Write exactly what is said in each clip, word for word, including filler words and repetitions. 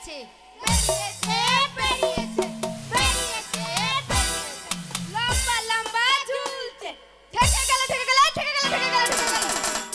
বেরিয়েছে বেরিয়েছে বেরিয়েছে বেরিয়েছে লম্বা লম্বা ঝুলছে ঠেকে গেল ঠেকে গেল ঠেকে গেল ঠেকে গেল ঠেকে গেল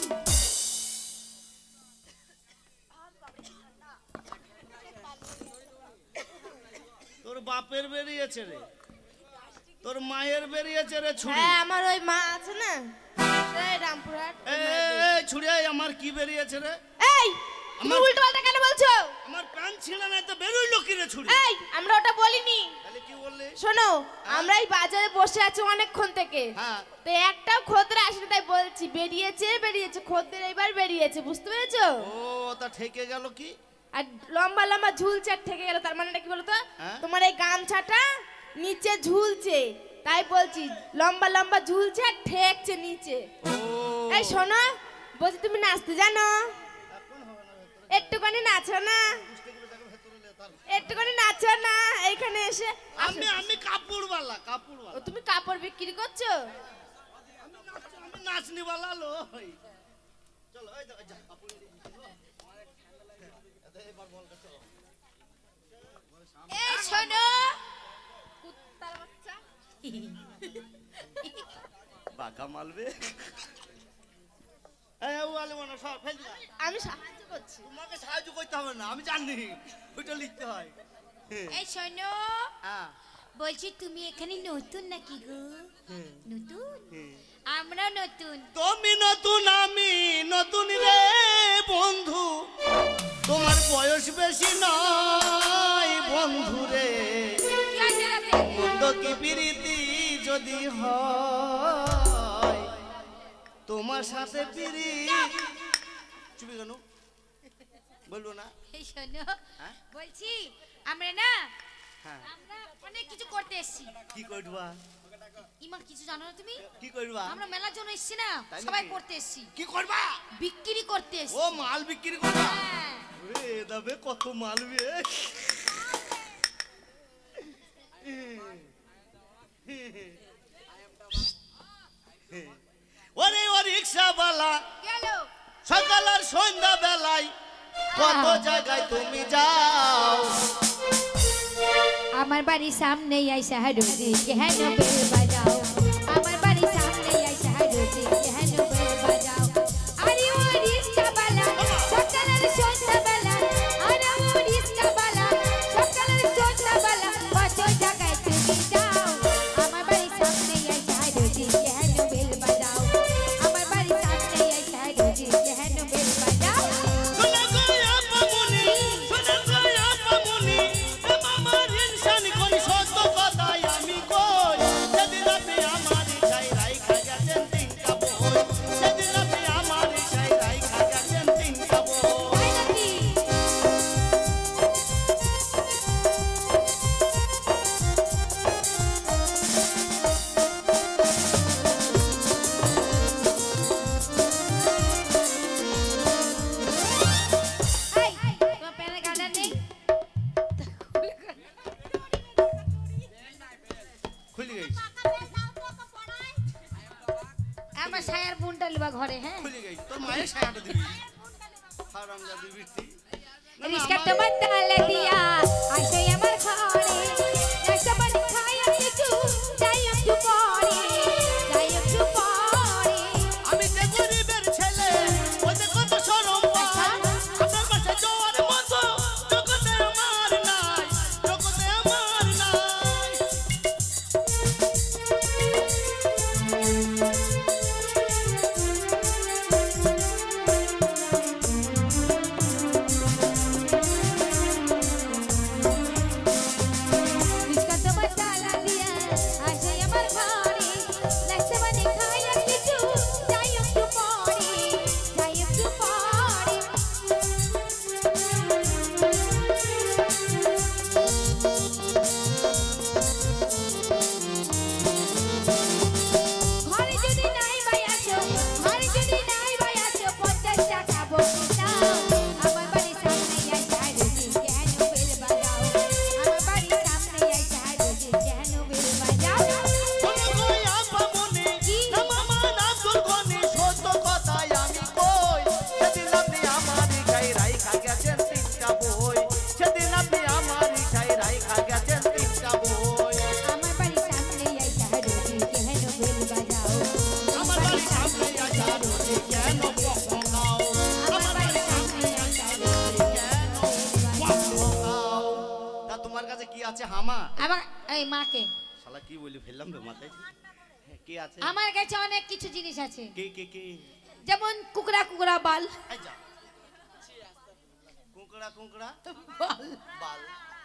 তোর বাপের বেরিয়েছে রে তোর মায়ের বেরিয়েছে রে ছুরি হ্যাঁ আমার ওই মা আছে না এই রামপুরহাট এই ছুরি আমার কি বেরিয়েছে রে এই তুমি উল্টো পাল্টা কেন বলছো আমার প্যান্ট ছিল না তো বেরোইলো কি রে ছুরি এই আমরা ওটা বলিনি তাহলে কি বললি শোনো আমরা এই বাজারে বসে আছি অনেকক্ষণ থেকে হ্যাঁ তো একটা খদ্দের আসেনি তাই বলছি বেরিয়েছে বেরিয়েছে খদ্দের এবার বেরিয়েছে বুঝতে পেরেছো ও তা ঠেকে গেল কি আর লম্বা লম্বা ঝুলছে আর ঠেকে গেল তার মানেটা কি বলো তো তোমার এই গামছাটা নিচে ঝুলছে তাই বলছি লম্বা লম্বা ঝুলছে আর ঠেকছে নিচে এই শোনো বলছি তুমি নাচতে জানো একটুখানি নাচো না একটুখানি নাচো না এইখানে এসে আমি আমি কাপড়ওয়ালা কাপড়ওয়ালা তুমি কাপড় বিক্রি করছো আমি নাচনিওয়ালা লই চলো এই দেখো যা কাপড় এই শোনো কুত্তার বাচ্চা বাঁকা মালবে এই ওয়ালে মনে সব ফেল দিলা আমি সাহায্য করছি তোমাকে সাহায্য করতে হবে না আমি জানি ওইটা লিখতে হয় এই শোনো হ্যাঁ বলছি তুমি এখানে নতুন নাকি গো নতুন আমরা নতুন তুমি নতুন আমি নতুন রে বন্ধু তোমার বয়স বেশি নয় বন্ধু রে বন্ধ কি প্রীতি যদি হয় তোমার সাথে প্রীতি চুপি কেন বলবো না এই শোনো বলছি আমরা না আমরা অনেক কিছু করতে এসেছি কি করবা ইমা কিছু জানো না তুমি কি করবা আমরা মেলার জন্য এসেছি না সবাই করতে এসেছি কি করবা বিক্রি করতে এসেছি ও মাল বিক্রি করবা এ দাবে কত মাল বে ওরে ও রিকশাওয়ালা গেল সকাল আর সন্ধ্যা বেলায় কত জায়গায় তুমি যাও আমার বাড়ির সামনে আইসা হারুজি কেন বেল বাজাও আমার বাড়ির সামনে আইসা হারুজি কেন বেল বাজাও আরে ও রিকশাওয়ালা সকাল আর সন্ধ্যা বেলা আরে ও রিকশাওয়ালা সকাল আর সন্ধ্যা বেলা কত জায়গায় তুমি যাও আমার বাড়ির সামনে আইসা হারুজি কেন বেল বাজাও আমার বাড়ির সামনে আইসা হারুজি কেন বেল বাজাও শোনা গয়া পামুনি শোনা গয়া পামুনি এ মামার ইনসান কোন সত্য কথাই আমি কই সেদিন আপনি আমার চাই রাইখা গেছেন তিন কাপড় সেদিন আপনি আমার চাই রাইখা গেছেন তিন কাপড় খুলে গেছে আমার ছায়ার বুনটা লিবা ঘরে হ্যাঁ খুলে গেছে তোর মায়ের ছায়াটা দিবি হারামজাদি বিটি রিস্কা তো বদলে দিয়া আইসো আমার ঘরে নাচো বনি খাই একটু যাই একটু পরে যাই একটু পরে আমি যে গরিবের ছেলে ওদের কত শরম পায় আপনার পাশে জোয়ার মতো জগতে আমার নাই জগতে আমার নাই আছে হামা? আমার এই মাকে শালা কি বলি ফেললাম বে মাথায়। হ্যাঁ, কি আছে? আমার কাছে অনেক কিছু জিনিস আছে, কি কি কি? যেমন কুকড়া কুকড়া বাল, এই যা কুকড়া কুকড়া বাল বাল,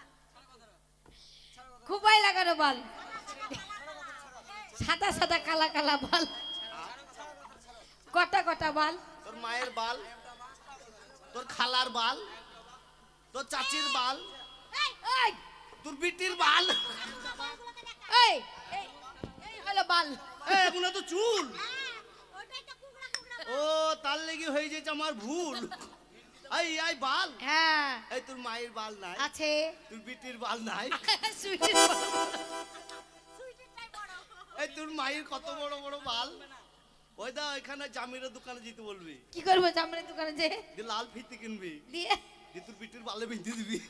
খুবাই লাগানো বাল, সাদা সাদা কালা কালা বাল, কটা কটা বাল, তোর মায়ের বাল, তোর খালার বাল, তোর চাচির বাল, এই এই তোর বিটির বাল। এই এই এই হলো বাল। এই, এগুলো তো চুল। ও তার লেগে হয়ে যাচ্ছে আমার ভুল। এই এই বাল, হ্যাঁ এই তোর মায়ের বাল নাই, আছে, তোর বিটির বাল নাই, সুইটের বাল। এই তোর মায়ের কত বড় বড় বাল। ওই দা এখানে জামিরের দোকানে যেতে বলবি, কি করবো জামরের দোকানে যে যে লাল ফিতে কিনবি, দিয়ে দিয়ে তোর বিটির বালে বেঁধে দিবি।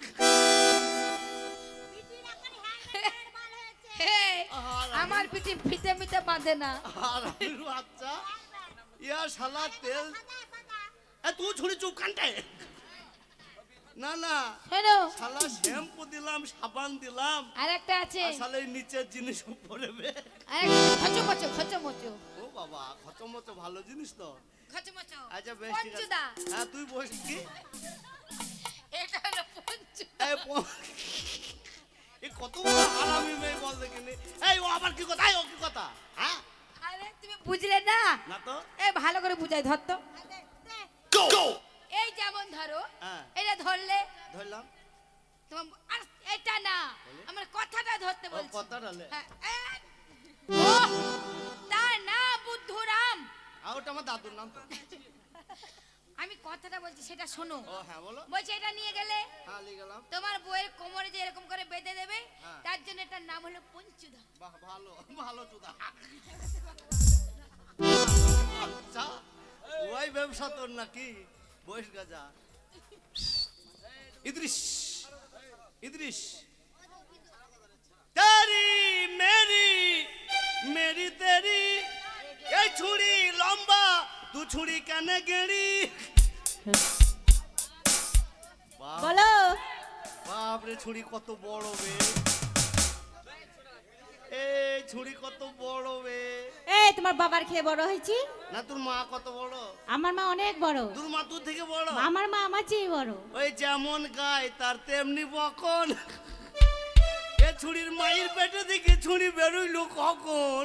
এই, আমার পিঠে ফিতে মিতে বাঁধে না। আর আমি বাচ্চা ইয়া শালা তেল। এ তুই ছুরি চুপ কানতে। না না শোনো শালা শ্যাম্পু দিলাম, সাবান দিলাম, আর একটা আছে, আর শালা এই নিচের জিনিস উপরে বে। আর একটা খচো খচো খচো মচো ও বাবা খচমচ ভালো জিনিস তো। খচো মচো আচ্ছা বেশ ঠিক আছে। পঞ্চুদা, হ্যাঁ তুই বস কি এটা হলো পঞ্চু। এই প- এই কত বড় হারামি মেয়ে বল দেখিনি। এই ও আবার কি কথা, এই ও কি কথা, হ্যাঁ আরে তুমি বুঝলে না, না তো। এই ভালো করে বুঝাই ধর তো। গো এই যেমন ধরো, হ্যাঁ এটা ধরলে ধরলাম। তোমার, আর এটা না, আমার কথাটা ধরতে ও বলছি। কথা ডালে হ্যাঁ, এই, ও, তার না বুদ্ধুরাম। আর ওটা আমার দাদুর নাম তো। আমি কথাটা বলছি সেটা শোনো। ও হ্যাঁ বলো। বলছি এটা নিয়ে গেলে হ্যাঁ লিখে গেলাম। তোমার বইয়ের কোমরে যে এরকম করে বেঁধে দেবে, হ্যাঁ। তার জন্য এটার নাম হলো পঞ্চুদা। বাহ ভালো ভালো চুদা। আচ্ছা ওই ব্যবসা তোর নাকি, বয়স গাজা। ইদ্রিস ইদ্রিস তেরি মেরি মেরি তেরি, এই ছুরি লম্বা তু ছুরি কেন গেড়ি। বাহ, বলো বাপরে ছুরি কত বড় বে, এই ছুরি কত বড় বে। এই তোমার বাবার খেয়ে বড় হয়েছি, না তোর মা কত বড়, আমার মা অনেক বড়, তোর মা তোর থেকে বড়। আমার মা আমার চেয়ে বড়। ওই যেমন গায় তার তেমনি বকন। এ ছুরির মায়ের পেটে দেখে ছুরি বেরোইলো কখন।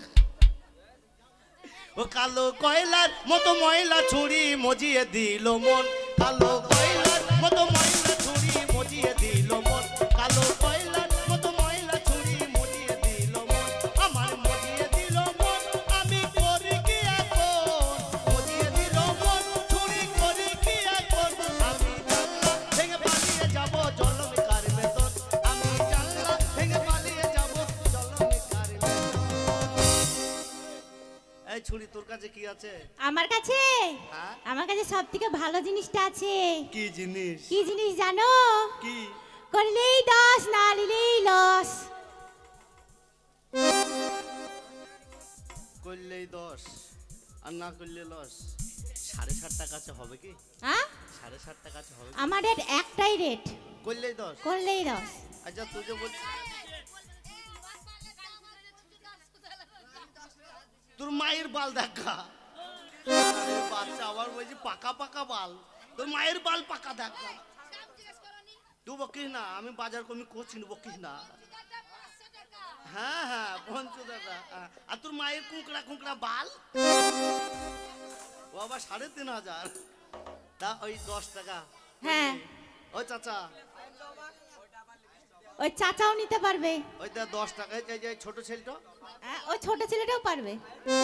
ও কালো কয়লার মতো ময়লা ছুরি মজিয়ে দিল মন, কালো কয়লার মতো ময়লা ছুরি মজিয়ে দিল মন, কালো কয়লার মতো ময়লা ছুরি মজিয়ে দিল মন, আমার মজিয়ে দিল মন, আমি করি কি এখন, মজিয়ে দিল মন, ছুরি করি কি এখন, আমি জানলা ভেঙে পালিয়ে যাব জলমিকার ভেতর, আমি জানলা ভেঙে পালিয়ে যাব জলমিকার ভেতর। এই ছুরি তোর কাছে কি আছে? আমার কাছে হ্যাঁ? আমার কাছে সব থেকে ভালো জিনিসটা আছে। কি জিনিস? কি জিনিস জানো? কি? করলেই দশ, না নিলেই লস। করলেই দশ আর না করলে লস। সাড়ে সাত টাকা আছে হবে কি? হ্যাঁ, সাড়ে সাত টাকা আছে হবে কি? আমার রেট একটাই রেট, করলেই দশ। করলেই দশ। আচ্ছা তুই যে বলছিস তোর মায়ের বাল দেখা, আরে বাচ্চা আবার বলছি পাকা পাকা বাল, তোর মায়ের বাল পাকা দেখা। তুই বকিস না, আমি বাজার কমি করছি না, বকিস না। হ্যাঁ হ্যাঁ পঞ্চাশ টাকা। আর তোর মায়ের কুঁকড়া কুঁকড়া বাল, ও আবার সাড়ে তিন হাজার। তা ওই দশ টাকা। হ্যাঁ, ও চাচা ওই চাচাও নিতে পারবে, ওই দা দশ টাকা। এই যে ছোট ছেলেটা, হ্যাঁ, ওই ছোট ছেলেটাও পারবে।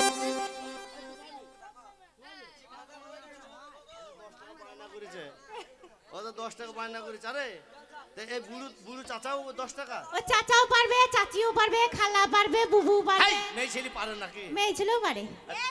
বায়না করেছে, ও তো দশ টাকা বায়না করেছে। আরে তা এই বুড়ো বুড়ো চাচাও দশ টাকা? ওই চাচাও পারবে, চাচিও পারবে, খালা পারবে, বুবু পারবে, এই, মেয়ে ছেলে পারে নাকি? মেয়ে ছেলেও পারে।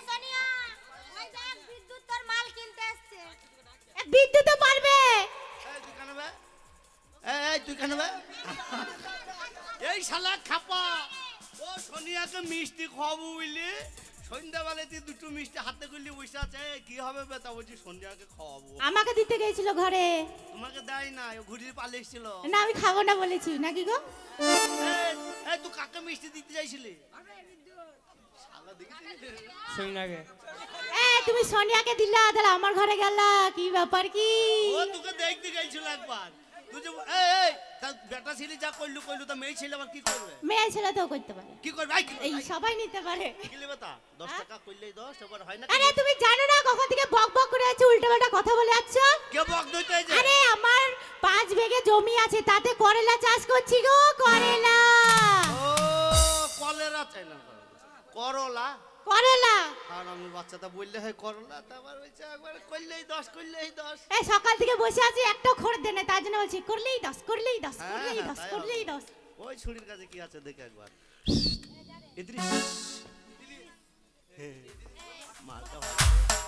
এ, বিদ্যুৎও পারবে। এই তুই কেন বে? এই, এই তুই কেন বে? এই শালা খাপা, ও সোনিয়াকে মিষ্টি খাওয়াবো বুঝলি, সন্ধ্যাবেলায় তুই দুটো মিষ্টি হাতে করলি বসে আছে এ, কি হবে বেটা বলছি সন্ধ্যাকে খাওয়াবো আমাকে দিতে গেছিল ঘরে। তোমাকে দেয় না ও ঘুরিয়ে পালিয়ে এসেছিল না আমি খাবো না বলেছি নাকি গো। এই তুই কাকে মিষ্টি দিতে চাইছিলি শালা দেখেছিস সোনিয়াকে এ তুমি সোনিয়াকে দিলা তাহলে আমার ঘরে গেলা কি ব্যাপার কি? ও তোকে দেখতে গেছিল একবার তুই যে এই এই তা বেটা ছেলে যা কইলু কইলু তা মেয়ে ছেলে আবার কি করবে মেয়ে ছেলে তো করতে পারে, কি করবে আই কি এই সবাই নিতে পারে। কি নেবে তা দশ টাকা কইলেই দশ এবার হয় না আরে তুমি জানো না কখন থেকে বক বক করে আছো, উল্টো পাল্টা কথা বলে যাচ্ছ। কে বক দইতে এই যে আরে আমার পাঁচ বিঘে জমি আছে তাতে করেলা চাষ করছি গো, করেলা ও কলেরা চাই না করলা করেলা। আর আমি বাচ্চাটা বললে হয় করলা তারপর হইছে একবার কইলেই দশ কইলেই দশ এই সকাল থেকে বসে আছি একটা খড় দেনে, তার জন্য বলছি করলেই দশ করলেই দশ হ্যাঁ, করলেই হ্যাঁ, দশ তাই করলেই হবে। দশ। ওই ছুরির কাছে কি আছে দেখে একবার ইদ্রিস হ্যাঁ, মালটা ভালো।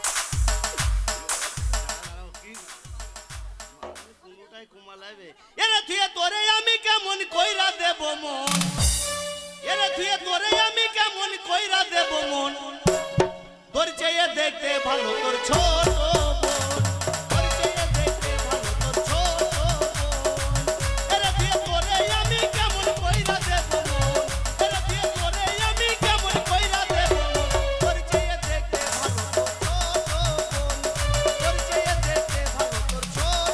দাঁড়াও, কি? মাল কোনোটাই কুমালাইবে। এরে থুয়ে তোরে আমি কেমন কইরা দেব মন এরে থুয়ে তোরে আমি কেমন কইরা দেব মন তোর চেয়ে দেখতে ভালো তোর ছোট বোন তোর চেয়ে দেখতে ভালো তোর ছোট বোন এরে থুয়ে তোরে আমি কেমন কইরা দেব মন এরে থুয়ে তোরে আমি কেমন কইরা দেব মন তোর চেয়ে দেখতে ভালো তোর ছোট বোন তোর চেয়ে দেখতে ভালো তোর ছোট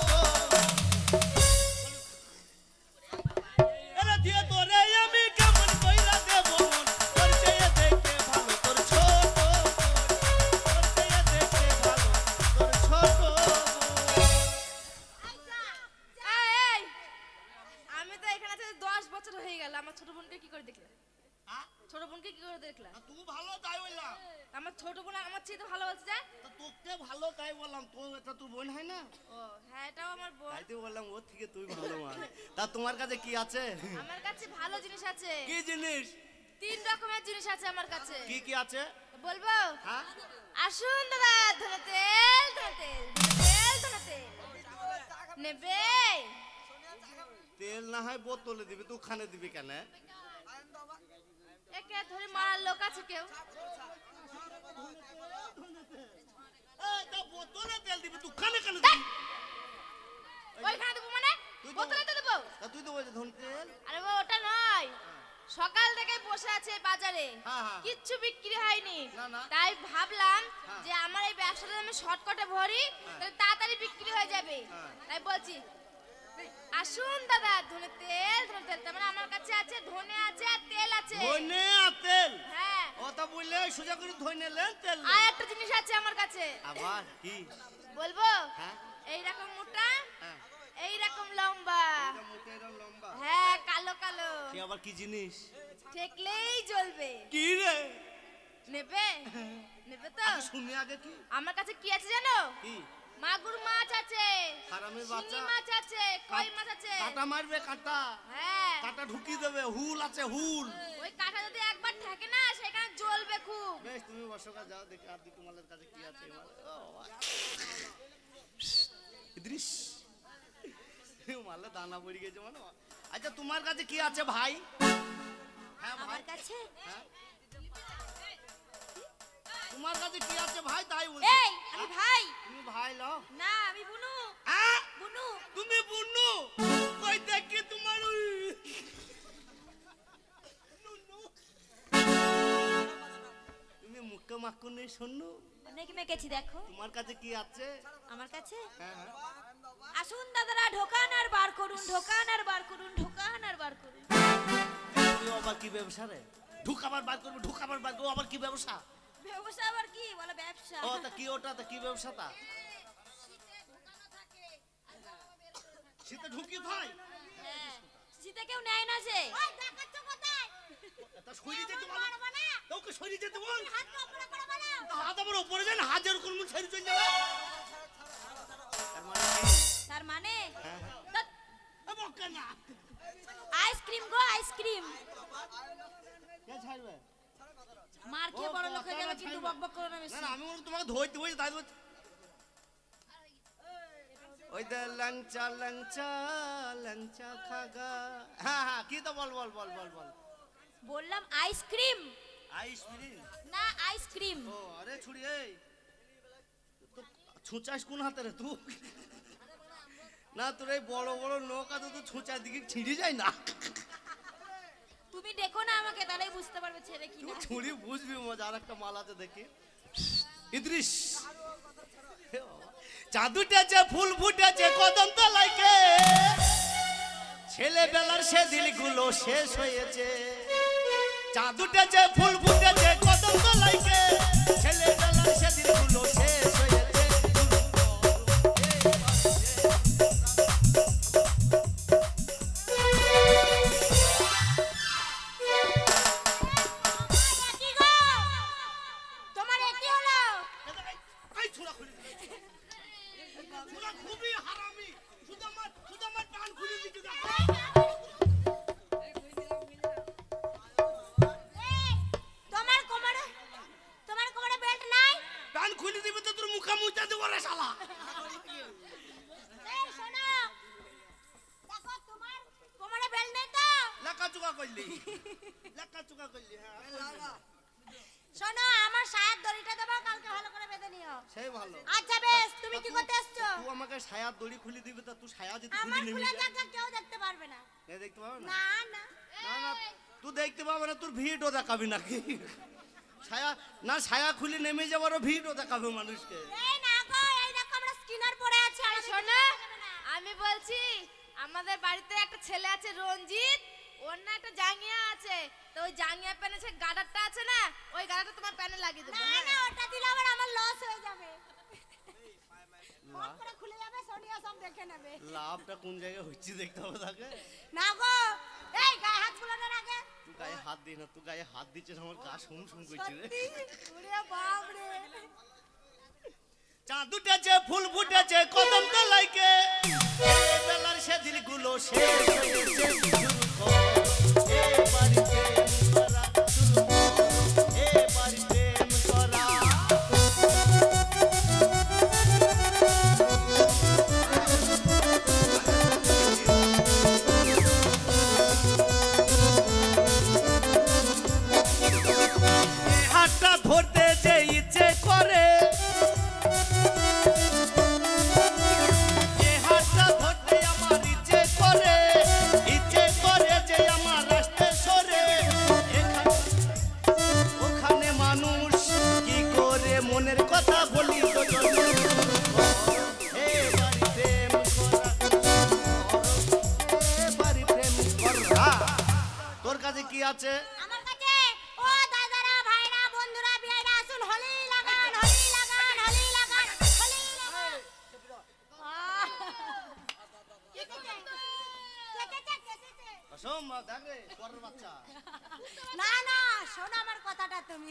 এরে থুয়ে তোরে আমি কেমন কইরা দেব মন তোর চেয়ে দেখতে ভালো তোর ছোট বোন তোর চেয়ে দেখতে ভালো তোর ছোট বোন এই, এই, আমি তো এখানে থেকে দশ বছর হয়ে গেল, আমার ছোট বোনকে কি করে দেখলে? ছোট বোনকে কি করে দেখলা? তুই ভালো তাই বললাম আমার ছোট বোন আমার চেয়ে তো ভালো বলছে যে? তা তোকে ভালো তাই বললাম তো এটা তোর বোন হয় না ও হ্যাঁ, এটাও আমার বোন। তাই তো বললাম ওর থেকে তুই ভালো মানে তা তোমার কাছে কি আছে আমার কাছে ভালো জিনিস আছে, কি জিনিস তিন রকমের জিনিস আছে আমার কাছে। কি কি আছে বলবো? হ্যাঁ আসুন দাদা, ধনে তেল, ধনে তেল, ধনে তেল, ধনে তেল নেবে? তেল না হয় বোতলে দিবি তুই খানে দিবি কেন একে ধরে মারার লোক আছে কেউ? এই, তা বোতলে তেল দিবি তুই খানে কেন দিবি ওইখানে দেবো মানে? তুই তো- বোতলে তো দেবো। তা তুই তো বলছিস ধন তেল আরে বাবা, ওটা নয়, সকাল থেকে বসে আছে বাজারে, হ্যাঁ, হ্যাঁ। কিচ্ছু বিক্রি হয়নি, না, না। তাই ভাবলাম হ্যাঁ। যে আমার এই ব্যবসাটা আমি শর্টকাটে ভরি, তাহলে তাড়াতাড়ি বিক্রি হয়ে যাবে, হ্যাঁ। তাই বলছি আসুন দাদা, ধনে তেল, ধনে তেল, তার মানে আমার কাছে আছে ধনে আছে আর তেল আছে। ধনে আর তেল হ্যাঁ, ও তা বললে সোজা করে ধনে লেন তেল আর লেন। একটা জিনিস আছে আমার কাছে, আবার কি বলবো? হ্যাঁ এইরকম মোটা, হ্যাঁ এইরকম লম্বা, এটা মোটা এরকম লম্বা হ্যাঁ কালো কালো, সে আবার কি জিনিস ঠেকলেই জ্বলবে। কি রে নেবে? নেবে তো? আগে শুনি আগে কি আমার কাছে কি আছে জানো? কি মাগুর মাছ আছে, হারামির শিঙি বাচ্চা মাছ আছে, কই মাছ আছে। কাটা মারবে কাটা হ্যাঁ, কাটা ঢুকিয়ে দেবে হুল আছে হুল ওই কাঁটা যদি একবার থাকে না সেখানে জ্বলবে খুব। বেশ তুমি বর্ষকা যাও দেখে আর দিকে মালের কাছে কি আছে মালে ও ইদ্রিস মালে দানা পড়ে গেছে মানে আচ্ছা তোমার কাছে কি আছে ভাই হ্যাঁ ভাই আমার কাছে হ্যাঁ তোমার কাছে কি আছে ভাই তাই বলছি এই আমি ভাই তুমি ভাই লও না, আমি বুনু। আ বুনু তুমি বুনু কই দেখি তোমার ওই নুনু। তুমি মুখে মাখু নেই শোনো অনেক মেকেছি, দেখো তোমার কাছে কি আছে আমার কাছে। হ্যাঁ হ্যাঁ আসুন দাদারা, ঢোকান আর বার করুন, ঢোকান আর বার করুন, ঢোকান আর বার করুন। তুই আবার কি ব্যবসা রে ঢুকাবার বার করবো ঢুকাবার বার করবো আবার কি ব্যবসা ব্যবসা আবার কি বলে? ব্যবসা। ও তা কি ওটা তা কি ব্যবসাটা শীতে ঢুকি ভাই হ্যাঁ, শীতে কেউ নেয় না যে। তা সরি যেতে বল তোকে সরি যেতে বল তা হাত আবার উপরে যায় না হাত যেরকম মুখ ছেড়ে চলে যাবে তার মানে কি তার মানে হ্যাঁ হ্যাঁ ধ্যাৎ, এ বকে না আইসক্রিম গো, আইসক্রিম। কে ছাড়বে মার খেয়ে বড় লোক হয়ে যাবে, কিন্তু বকবক করো না না বেশি। না আমি বললাম তোমাকে ধরতে বলছি তাই বলছি ওই দে লংচা লংচা লংচা খাগা হ্যাঁ হ্যাঁ কি তো বল বল বল বল বল বললাম আইসক্রিম। আইসক্রিম না আইসক্রিম। ও আরে ছুরি এই তো ছুঁচাস কোন হাতে রে তুই? না তোর এই বড় বড় নৌকা তো ছুঁচার দিকে ছিঁড়ে যায় না। তুমি দেখো না আমাকে, তাহলেই বুঝতে পারবে ছেলে কি না। তুই ছুরি বুঝবি মজা। আর একটা মাল আছে দেখি ইদ্রিস। চাঁদ উঠেছে ফুল ফুটেছে কদম তলাইকে, ছেলেবেলার সে দিলগুলো শেষ হয়েছে। চাঁদ উঠেছে ফুল ফুটেছে কদম তলাইকে, ছেলেবেলার সে দিলগুলো শেষ হয়েছে। তোমার কি হলো? এই ছোড়া খুলে দে। ছোড়া খুবই হারামি। শুধু আমার শুধু আমার কান খুলে দিতে দেখো। তোমার কোমরে তোমার কোমরে বেল্ট নাই? কান খুলে দিবে তো তোর মুখা মুইতা দেব রে শালা। এই শোনো, দেখো তোমার কোমরে বেল্ট নেই তো? লেখা চুকা করলি লেখা চুকা করলি। হ্যাঁ লাগা। শোনো, আমার সায়ার দড়িটা দেবো, কালকে ভালো করে বেঁধে নিও। সেই ভালো। আচ্ছা বেশ, তুমি কি করতে এসছো? তুই আমাকে ছায়ার দড়ি খুলে দিবি তা তুই ছায়া যদি আমার খুলে খোলা নিবি জায়গা কেউ দেখতে পারবে না। এ দেখতে পাবো না। না না না না তুই দেখতে পাবো না, তোর ভিড়ও দেখাবি নাকি? ছায়া না ছায়া খুলে নেমে যাবারও ভিড়ও দেখাবে মানুষকে। এই না গো, এই দেখো আমরা স্কিনার পরে আছি। আর শোনো, আমি বলছি আমাদের বাড়িতে একটা ছেলে আছে রঞ্জিত, ওর না একটা জাঙ্গিয়া আছে, তো ওই জাঙ্গিয়া প্যানে সে গাডারটা আছে না, ওই গাডারটা তোমার প্যানে লাগিয়ে দেবো। না না, ওটা দিলে আবার আমার লস হয়ে যাবে। ফট করে খুলে যাবে, সোনিয়া সব দেখে নেবে। লাভটা কোন জায়গায় হচ্ছে দেখতে হবে তাকে। না গো, এই গায়ে হাত বুলানোর আগে তুই গায়ে হাত দিই না, তুই গায়ে হাত দিচ্ছিস আমার গা শুম শুম করছে রে। ওরে বাপ রে। চাঁদ উঠেছে ফুল ফুটেছে কদম তলাইকে, বেলার সে দিলগুলো শেষ হয়েছে। এ বাড়িতে করা শুরু করো, এ বাড়িতে করা। হাতটা ধরতে যে ইচ্ছে করে, হাতটা ধরতে আমার ইচ্ছে করে, ইচ্ছে করে যে আমার রাস্তা সরে। ওখানে মানুষ কি করে মনের কথা বলি তো তোর কাছে কি আছে? আমার কাছে ও দাদারা ভাইরা বন্ধুরা বিয়াইরা আসুন, হোলি লাগান হোলি লাগান হোলি লাগান হোলি লাগান। আহ! কেটেছে, কেটেছে, কেটেছে। শোন মা, দেখ রে পরের বাচ্চা। না না, শোনো আমার কথাটা তুমি।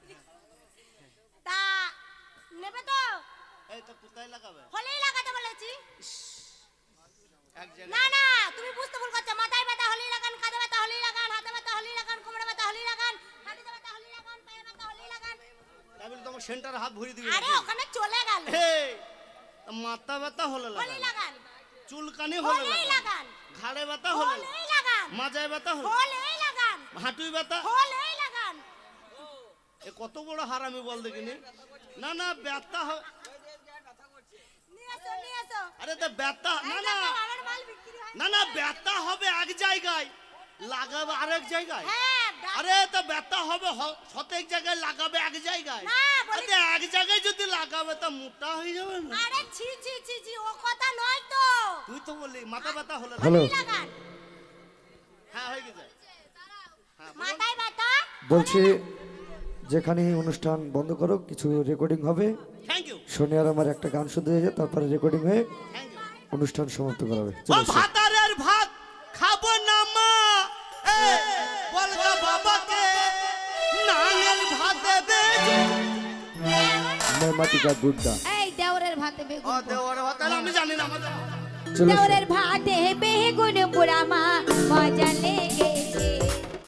তা নেবে তো? এই তো কোথায় লাগাবে? হোলি লাগাতে বলেছি। এক জায়গায় না না, তুমি বুঝতে ভুল করছো। মাথায় ব্যথা হোলি লাগান, কাঁধে ব্যথা হোলি লাগান, হাতে ব্যথা হোলি লাগান, কোমরে ব্যথা হোলি লাগান, হাঁটুতে ব্যথা হোলি লাগান, পায়ে ব্যথা হোলি লাগান। তাই বলে তোমার সেন্টারে হাত ভরে দিবি আরে নাকি? ওখানে চলে গেল। এই, মাথা ব্যথা হলে হোলি লাগান, লাগান চুলকানি হলে হোলি লাগান, লাগান ঘাড়ে ব্যথা হলে লাগান, হোলি লাগান মাজায় ব্যথা হলে, হোলি লাগান হাঁটুই ব্যথা। হোলি লাগান। এ কত বড় হারামি বল দেখিনি। না না ব্যথা হ- নিয়ে এসো নিয়ে এসো। আরে তো ব্যথা না এই না দেখো, আমার মাল বিক্রি হয়। না না ব্যথা হবে এক জায়গায়, লাগাবে আরেক জায়গায়। হ্যাঁ, ব্যথা- আরে তো ব্যথা হবে হ- শতেক জায়গায়, লাগাবে এক জায়গায়। না, বলি- আরে এক জায়গায় যদি লাগাবে তা মোটা হয়ে যাবে না। আরে ছি ছি ছি ছি, ও কথা নয় তো। তুই তো বললি মাথা ব্যথা হলে হ্যালো। হোলি লাগান। হ্যাঁ হয়ে গেছে। হ্যাঁ বলুন। মাথায় ব্যথা বলছি যেখানে অনুষ্ঠান বন্ধ করো, কিছু রেকর্ডিং হবে। থ্যাংক ইউ শোনে আর আমার একটা গান শুনতে যাচ্ছে, তারপরে রেকর্ডিং হয়ে থ্যাংক ইউ। অনুষ্ঠান সমাপ্ত করা হবে। ও চলো এসো। ভাতারের ভাত খাবো না মা, এ বলগা বাবাকে নাঙের ভাত দেবে। मैं माटी का गुड्डा। এই দেওরের ভাতে ও বেগুন দেওয়ার ভাত তাহলে আমি জানি না আমাদের। চলো এসো। দেওরের ভাতে বেগুন পোড়া মা মজা লেগেছে।